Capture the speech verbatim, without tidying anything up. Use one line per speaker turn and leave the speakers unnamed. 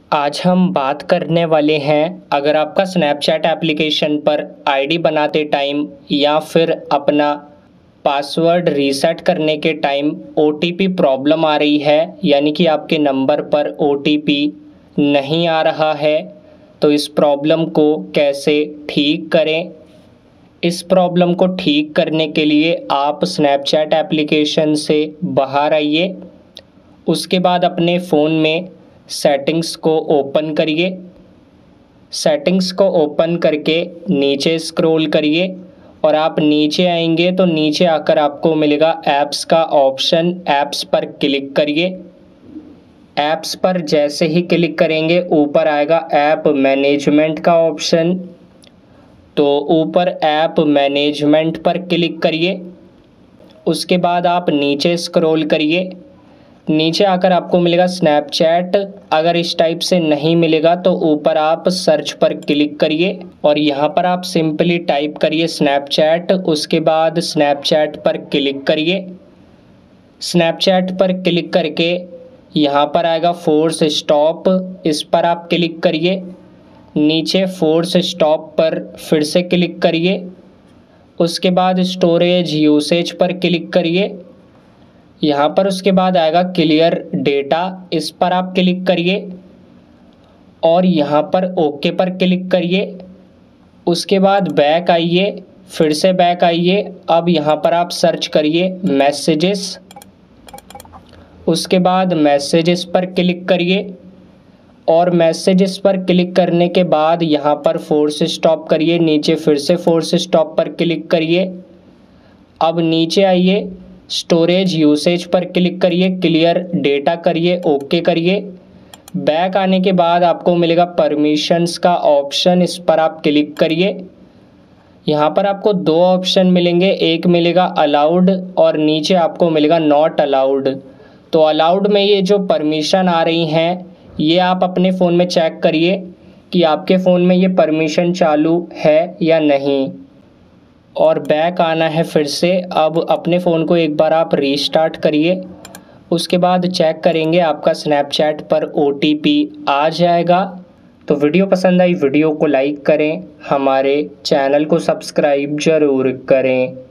आज हम बात करने वाले हैं, अगर आपका स्नैपचैट एप्लीकेशन पर आईडी बनाते टाइम या फिर अपना पासवर्ड रीसेट करने के टाइम ओटीपी प्रॉब्लम आ रही है, यानी कि आपके नंबर पर ओटीपी नहीं आ रहा है, तो इस प्रॉब्लम को कैसे ठीक करें। इस प्रॉब्लम को ठीक करने के लिए आप स्नैपचैट एप्लीकेशन से बाहर आइए। उसके बाद अपने फ़ोन में सेटिंग्स को ओपन करिए। सेटिंग्स को ओपन करके नीचे स्क्रॉल करिए और आप नीचे आएंगे तो नीचे आकर आपको मिलेगा ऐप्स का ऑप्शन। ऐप्स पर क्लिक करिए। ऐप्स पर जैसे ही क्लिक करेंगे ऊपर आएगा ऐप मैनेजमेंट का ऑप्शन, तो ऊपर ऐप मैनेजमेंट पर क्लिक करिए। उसके बाद आप नीचे स्क्रॉल करिए। नीचे आकर आपको मिलेगा स्नैपचैट। अगर इस टाइप से नहीं मिलेगा तो ऊपर आप सर्च पर क्लिक करिए और यहाँ पर आप सिंपली टाइप करिए स्नैपचैट। उसके बाद स्नैपचैट पर क्लिक करिए। स्नैपचैट पर क्लिक करके यहाँ पर आएगा फोर्स स्टॉप, इस पर आप क्लिक करिए। नीचे फोर्स स्टॉप पर फिर से क्लिक करिए। उसके बाद स्टोरेज यूसेज पर क्लिक करिए। यहाँ पर उसके बाद आएगा क्लियर डेटा, इस पर आप क्लिक करिए और यहाँ पर ओके पर क्लिक करिए। उसके बाद बैक आइए, फिर से बैक आइए। अब यहाँ पर आप सर्च करिए मैसेजेस। उसके बाद मैसेजेस पर क्लिक करिए और मैसेजेस पर क्लिक करने के बाद यहाँ पर फोर्स स्टॉप करिए। नीचे फिर से फोर्स स्टॉप पर क्लिक करिए। अब नीचे आइए, स्टोरेज यूसेज पर क्लिक करिए, क्लियर डेटा करिए, ओके करिए। बैक आने के बाद आपको मिलेगा परमिशंस का ऑप्शन, इस पर आप क्लिक करिए। यहाँ पर आपको दो ऑप्शन मिलेंगे, एक मिलेगा अलाउड और नीचे आपको मिलेगा नॉट अलाउड। तो अलाउड में ये जो परमिशन आ रही हैं ये आप अपने फ़ोन में चेक करिए कि आपके फ़ोन में ये परमिशन चालू है या नहीं। और बैक आना है फिर से। अब अपने फ़ोन को एक बार आप रीस्टार्ट करिए। उसके बाद चेक करेंगे आपका स्नैपचैट पर ओटीपी आ जाएगा। तो वीडियो पसंद आई वीडियो को लाइक करें, हमारे चैनल को सब्सक्राइब ज़रूर करें।